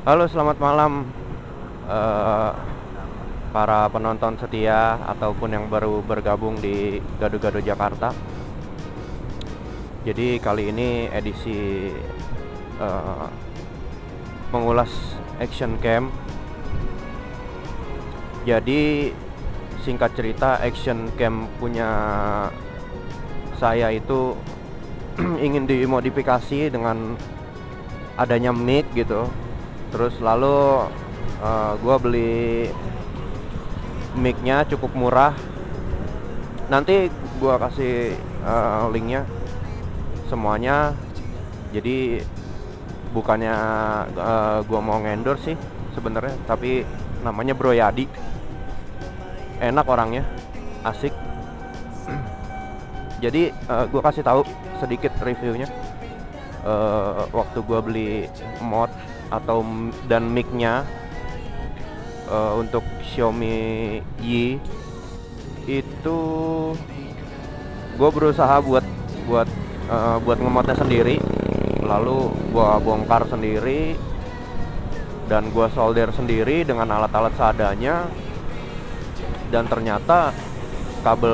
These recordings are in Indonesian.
Halo, selamat malam eh, para penonton setia ataupun yang baru bergabung di Gado-Gado Jakarta. Jadi kali ini edisi eh, mengulas Action Camp. Jadi singkat cerita, Action Camp punya saya itu ingin dimodifikasi dengan adanya mic gitu. Terus lalu gue beli mic-nya cukup murah. Nanti gue kasih linknya semuanya. Jadi bukannya gue mau ngendorse sih sebenarnya, tapi namanya Bro Yadi. Enak orangnya, asik. Jadi gue kasih tahu sedikit reviewnya. Waktu gue beli mod atau dan mic-nya untuk Xiaomi Yi itu, gue berusaha buat ngemodnya sendiri, lalu gue bongkar sendiri dan gue solder sendiri dengan alat-alat seadanya, dan ternyata kabel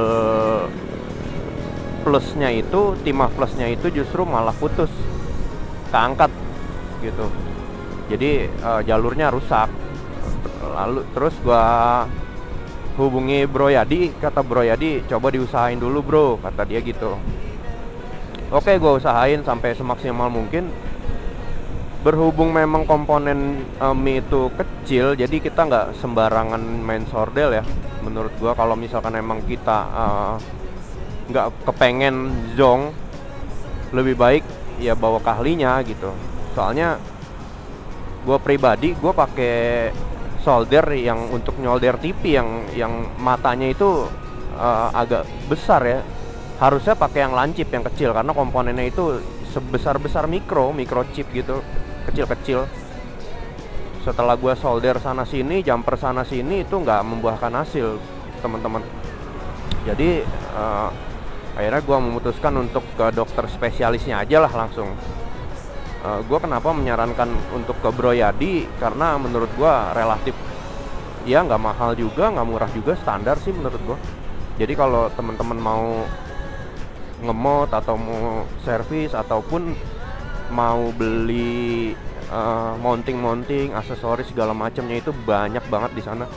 plusnya itu, timah plusnya itu justru malah putus, keangkat gitu. Jadi jalurnya rusak. Lalu terus gua hubungi Bro Yadi, kata Bro Yadi coba diusahain dulu bro, kata dia gitu. Oke, gua usahain sampai semaksimal mungkin. Berhubung memang komponen Mi itu kecil, jadi kita nggak sembarangan main sordel ya. Menurut gua kalau misalkan emang kita nggak kepengen zong, lebih baik ya bawa kahlinya gitu. Soalnya gue pribadi, gue pakai solder yang untuk nyolder TV yang matanya itu agak besar ya. Harusnya pakai yang lancip, yang kecil, karena komponennya itu sebesar-besar microchip gitu, kecil-kecil. Setelah gue solder sana sini, jumper sana sini, itu nggak membuahkan hasil, teman-teman. Jadi akhirnya gue memutuskan untuk ke dokter spesialisnya aja lah langsung. Gue kenapa menyarankan untuk ke Bro Yadi, karena menurut gue relatif ya nggak mahal juga, nggak murah juga, standar sih menurut gue. Jadi kalau teman-teman mau ngemod atau mau servis ataupun mau beli mounting aksesoris segala macamnya, itu banyak banget di sana.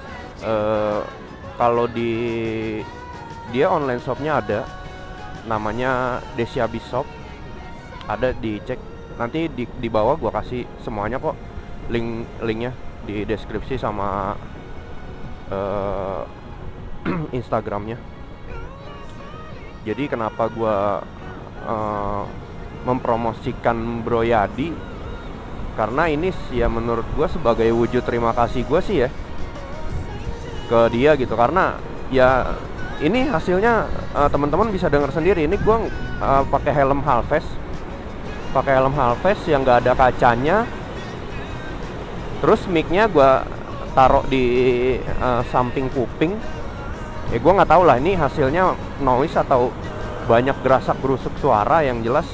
Kalau di dia online shopnya ada, namanya Desyabi Shop, ada, dicek. Nanti di bawah gua kasih semuanya kok, linknya di deskripsi sama Instagramnya. Jadi kenapa gua mempromosikan Bro Yadi, karena ini ya menurut gua sebagai wujud terima kasih gua sih ya ke dia gitu. Karena ya ini hasilnya teman-teman bisa dengar sendiri. Ini gua pakai helm Halves yang nggak ada kacanya. Terus mic-nya gue taruh di samping kuping. Ya gue nggak tahu lah ini hasilnya noise atau banyak gerasak gerusuk suara. Yang jelas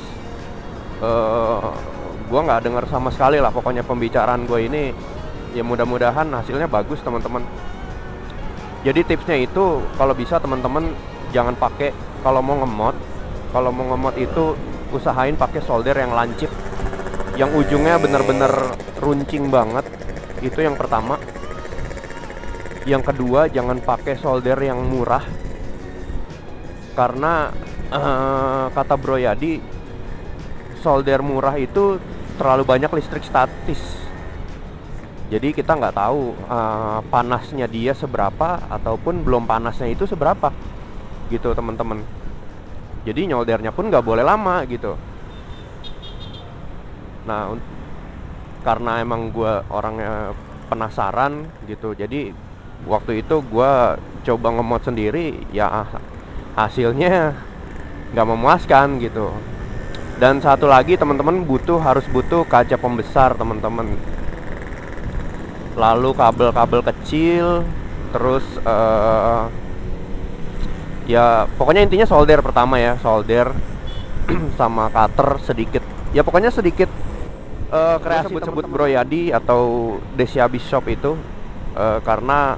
gue nggak dengar sama sekali lah pokoknya pembicaraan gue ini. Ya mudah-mudahan hasilnya bagus, teman-teman. Jadi tipsnya itu, kalau bisa teman-teman jangan pakai, kalau mau ngemod itu usahain pakai solder yang lancip, yang ujungnya bener-bener runcing banget. Itu yang pertama. Yang kedua, jangan pakai solder yang murah, karena kata Bro Yadi, solder murah itu terlalu banyak listrik statis. Jadi kita nggak tahu panasnya dia seberapa, ataupun belum panasnya itu seberapa gitu, teman-teman. Jadi nyoldernya pun nggak boleh lama gitu. Nah, karena emang gue orangnya penasaran gitu, jadi waktu itu gue coba ngemod sendiri, ya hasilnya nggak memuaskan gitu. Dan satu lagi, teman-teman harus butuh kaca pembesar, teman-teman. Lalu kabel-kabel kecil, terus ya pokoknya intinya solder pertama ya, solder sama cutter sedikit. Ya pokoknya sedikit kreasi sebut-sebut Bro Yadi atau Desi Abis Shop itu karena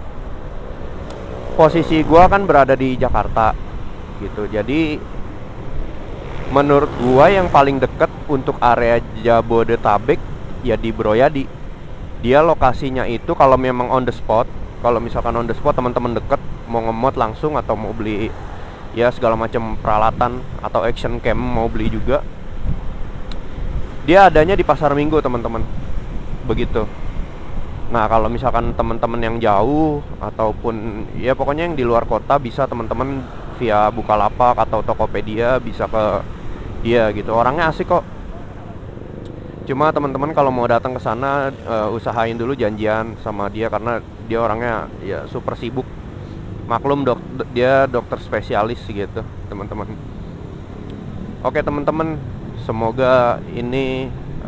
posisi gua kan berada di Jakarta gitu. Jadi menurut gua yang paling deket untuk area Jabodetabek ya di Bro Yadi. Dia lokasinya itu kalau memang on the spot, kalau misalkan on the spot teman-teman deket mau ngemot langsung atau mau beli ya segala macam peralatan atau action cam mau beli juga, dia adanya di Pasar Minggu teman-teman, begitu. Nah kalau misalkan teman-teman yang jauh ataupun ya pokoknya yang di luar kota, bisa teman-teman via Bukalapak atau Tokopedia bisa ke dia gitu. Orangnya asik kok. Cuma teman-teman kalau mau datang ke sana usahain dulu janjian sama dia karena dia orangnya ya super sibuk. Maklum dia dokter spesialis gitu teman-teman. Oke teman-teman, semoga ini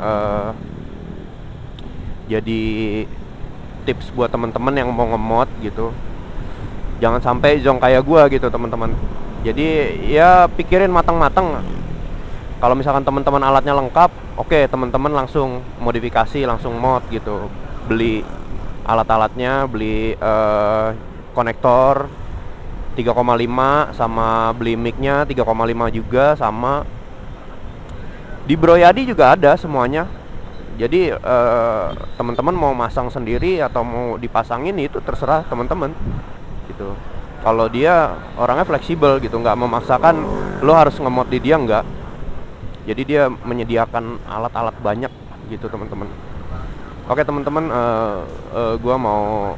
jadi tips buat teman-teman yang mau ngemot gitu. Jangan sampai zong kayak gua gitu teman-teman. Jadi ya pikirin matang-matang. Kalau misalkan teman-teman alatnya lengkap, oke teman-teman langsung modifikasi, langsung mod gitu. Beli alat-alatnya, beli konektor 3,5 sama beli mic-nya 3,5 juga sama. Di Bro Yadi juga ada semuanya. Jadi teman-teman mau masang sendiri atau mau dipasangin itu terserah teman-teman gitu. Kalau dia orangnya fleksibel gitu, nggak memaksakan lo harus ngemod di dia, nggak. Jadi dia menyediakan alat-alat banyak gitu teman-teman. Oke teman-teman, gua mau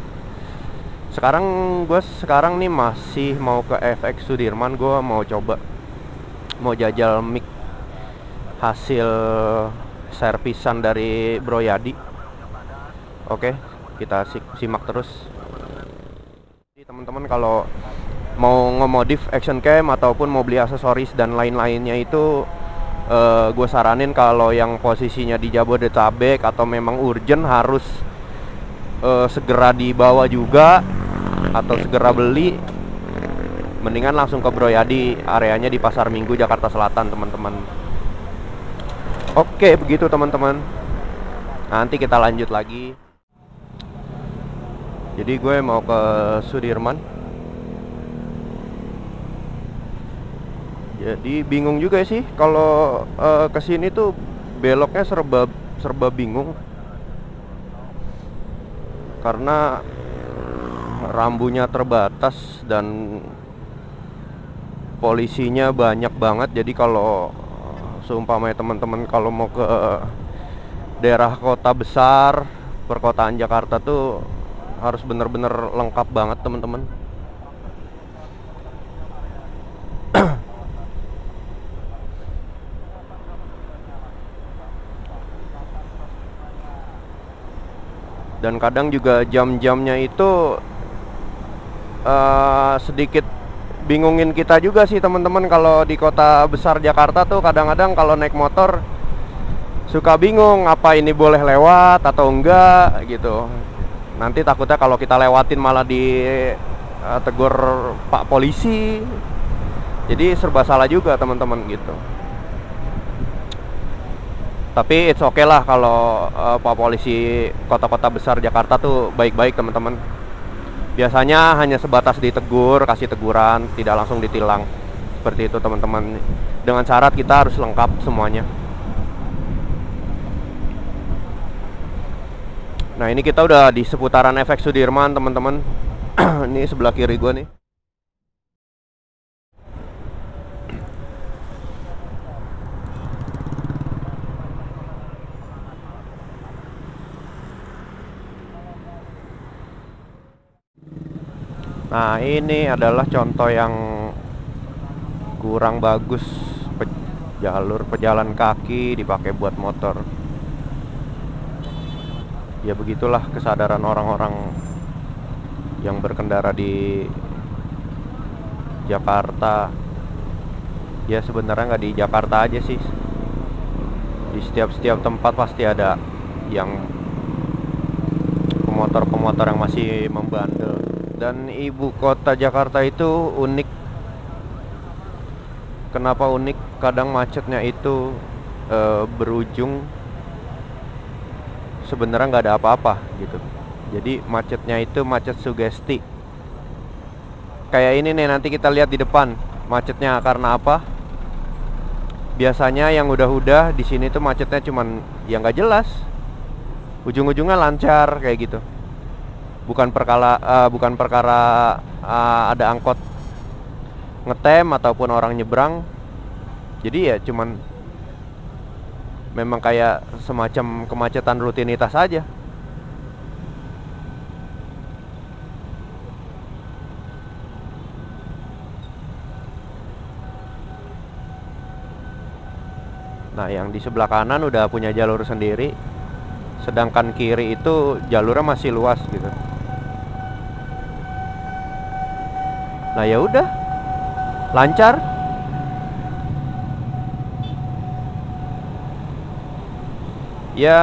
sekarang nih masih mau ke FX Sudirman. Gue mau coba, mau jajal mic hasil servisan dari Bro Yadi. Oke, kita simak terus. Jadi teman-teman kalau mau ngemodif action cam ataupun mau beli aksesoris dan lain-lainnya itu gue saranin kalau yang posisinya di Jabodetabek atau memang urgent harus segera dibawa juga atau segera beli, mendingan langsung ke Bro Yadi, areanya di Pasar Minggu Jakarta Selatan teman-teman. Oke begitu teman-teman, nanti kita lanjut lagi. Jadi gue mau ke Sudirman. Jadi bingung juga sih kalau kesini tuh beloknya serba bingung karena rambunya terbatas dan polisinya banyak banget. Jadi kalau seumpamanya teman-teman kalau mau ke daerah kota besar, perkotaan Jakarta tuh harus bener-bener lengkap banget teman-teman. Dan kadang juga jam-jamnya itu sedikit bingungin kita juga sih teman-teman. Kalau di kota besar Jakarta tuh kadang-kadang kalau naik motor suka bingung apa ini boleh lewat atau enggak gitu. Nanti takutnya kalau kita lewatin malah tegur Pak Polisi. Jadi serba salah juga teman-teman gitu. Tapi it's okay lah kalau Pak Polisi kota-kota besar Jakarta tuh baik-baik teman-teman. Biasanya hanya sebatas ditegur, kasih teguran, tidak langsung ditilang. Seperti itu teman-teman. Dengan syarat kita harus lengkap semuanya. Nah ini kita udah di seputaran FX Sudirman teman-teman. Ini sebelah kiri gua nih. Nah ini adalah contoh yang kurang bagus, jalur pejalan kaki dipakai buat motor. Ya begitulah kesadaran orang-orang yang berkendara di Jakarta. Ya sebenarnya nggak di Jakarta aja sih, di setiap tempat pasti ada yang pemotor-pemotor yang masih membandel. Dan ibu kota Jakarta itu unik. Kenapa unik? Kadang macetnya itu berujung sebenarnya nggak ada apa-apa gitu. Jadi macetnya itu macet sugesti. Kayak ini nih, nanti kita lihat di depan macetnya karena apa. Biasanya yang udah di sini tuh macetnya cuman yang nggak jelas, ujung-ujungnya lancar kayak gitu. Bukan perkara ada angkot ngetem ataupun orang nyebrang. Jadi ya cuman memang kayak semacam kemacetan rutinitas aja. Nah, yang di sebelah kanan udah punya jalur sendiri, sedangkan kiri itu jalurnya masih luas gitu. Nah, ya udah, lancar. Ya,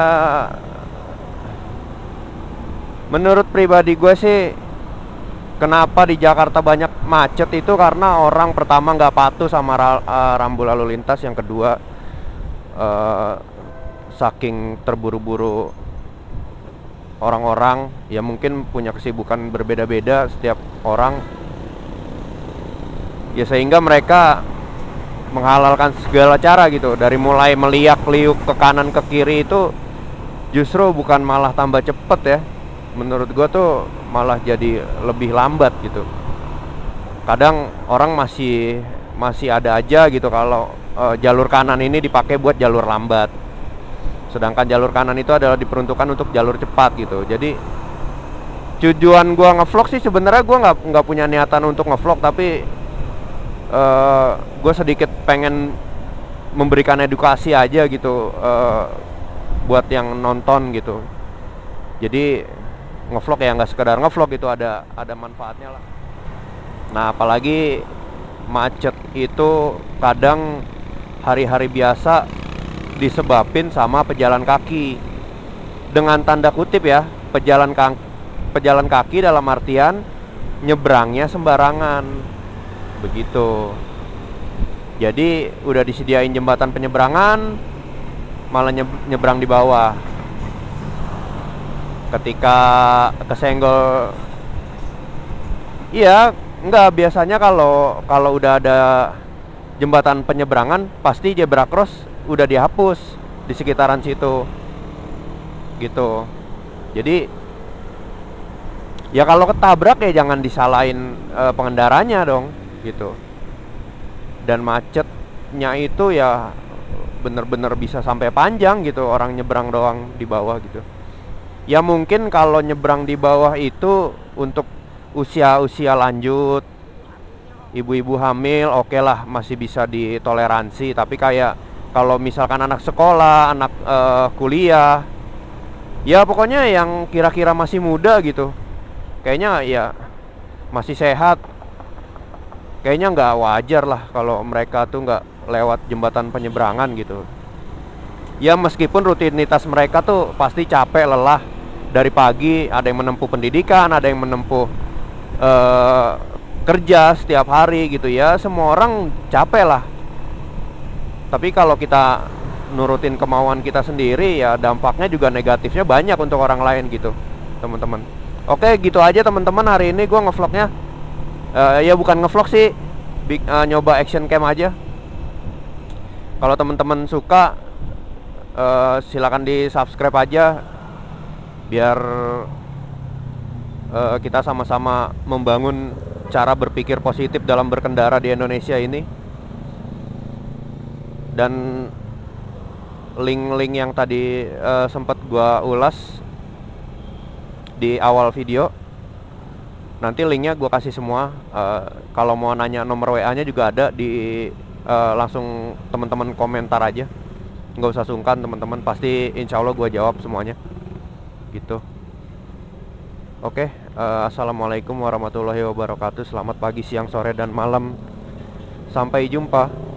menurut pribadi gue sih, kenapa di Jakarta banyak macet itu karena orang pertama nggak patuh sama rambu lalu lintas, yang kedua saking terburu-buru orang-orang, ya mungkin punya kesibukan berbeda-beda setiap orang, ya sehingga mereka menghalalkan segala cara gitu. Dari mulai meliak-liuk ke kanan ke kiri itu justru bukan malah tambah cepet ya, menurut gue tuh malah jadi lebih lambat gitu. Kadang orang masih ada aja gitu kalau jalur kanan ini dipakai buat jalur lambat, sedangkan jalur kanan itu adalah diperuntukkan untuk jalur cepat gitu. Jadi tujuan gue ngevlog sih sebenarnya gue nggak punya niatan untuk ngevlog, tapi gue sedikit pengen memberikan edukasi aja gitu buat yang nonton gitu. Jadi ngevlog ya nggak sekedar ngevlog, itu ada manfaatnya lah. Nah, apalagi macet itu kadang hari-hari biasa disebabin sama pejalan kaki. Dengan tanda kutip ya, pejalan kaki dalam artian nyebrangnya sembarangan. Begitu. Jadi udah disediain jembatan penyeberangan, malah nyebrang di bawah. Ketika kesenggol, iya, enggak, biasanya kalau udah ada jembatan penyeberangan pasti zebra cross udah dihapus di sekitaran situ gitu. Jadi ya kalau ketabrak ya jangan disalahin pengendaranya dong gitu. Dan macetnya itu ya bener-bener bisa sampai panjang gitu, orang nyebrang doang di bawah gitu. Ya mungkin kalau nyebrang di bawah itu untuk usia lanjut, ibu-ibu hamil, oke lah, masih bisa ditoleransi. Tapi kayak kalau misalkan anak sekolah, anak kuliah, ya pokoknya yang kira-kira masih muda gitu, kayaknya ya masih sehat, kayaknya nggak wajar lah kalau mereka tuh nggak lewat jembatan penyeberangan gitu. Ya meskipun rutinitas mereka tuh pasti capek, lelah dari pagi, ada yang menempuh pendidikan, ada yang menempuh kerja setiap hari gitu ya, semua orang capek lah. Tapi kalau kita nurutin kemauan kita sendiri, ya dampaknya juga negatifnya banyak untuk orang lain gitu, teman-teman. Oke, gitu aja teman-teman, hari ini gue ngevlognya ya bukan ngevlog sih, nyoba action cam aja. Kalau teman-teman suka, silakan di subscribe aja biar kita sama-sama membangun cara berpikir positif dalam berkendara di Indonesia ini. Dan link-link yang tadi sempat gua ulas di awal video, nanti linknya gua kasih semua. Kalau mau nanya nomor WA-nya juga ada di langsung teman-teman komentar aja, nggak usah sungkan teman-teman, pasti insya Allah gua jawab semuanya gitu. Oke, assalamualaikum warahmatullahi wabarakatuh. Selamat pagi, siang, sore, dan malam. Sampai jumpa.